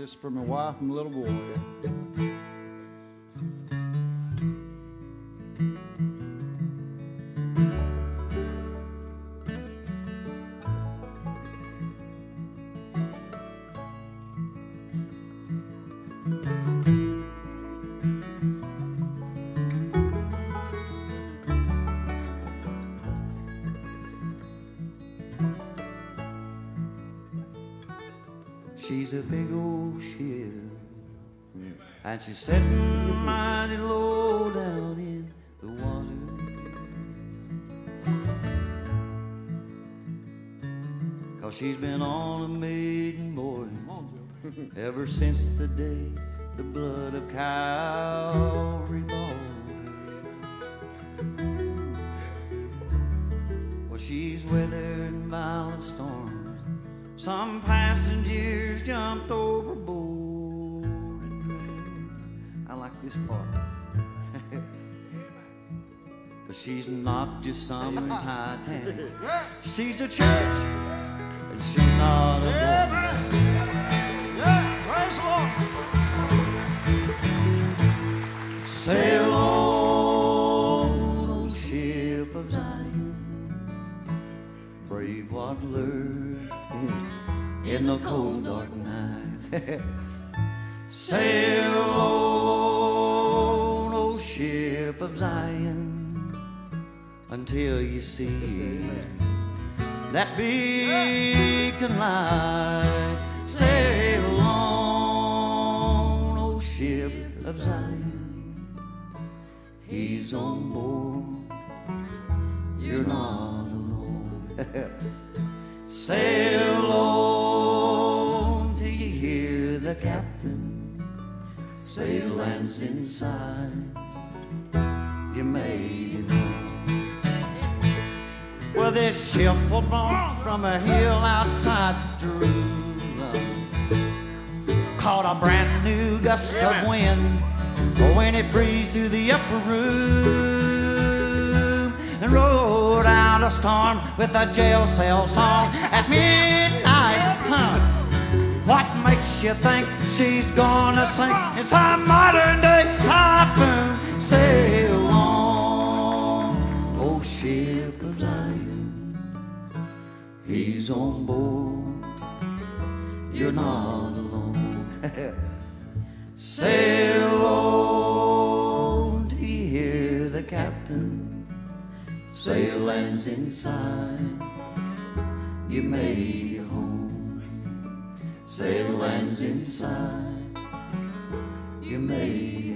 This is for my wife and little boy. She's a big old ship, and she's sitting mighty low down in the water. Cause she's been on a maiden voyage ever since the day the blood of Calvary bought her. Well, she's weathered violent storms. Some passengers jumped overboard and drowned. I like this part. But she's not just some Titanic. She's the church, and she's not a woman. Praise the Lord. Sail on, old ship of Zion, brave what lurks in the cold dark night. Sail on, old ship of Zion, until you see that beacon light. Sail on, old ship of Zion, he's on board, you're not alone. Sail on till you hear the captain say land's inside, you made it home. Well, this ship will blow from a hill outside Jerusalem, caught a brand new gust of wind when it breezed to the upper room, and rode out a storm with a jail cell song at midnight. What makes you think she's gonna sink? It's a modern day typhoon. Sail on, old ship of Zion, he's on board, you're not alone. Sail on till you hear the captain say land's inside, you made it home. Say land's inside, you made it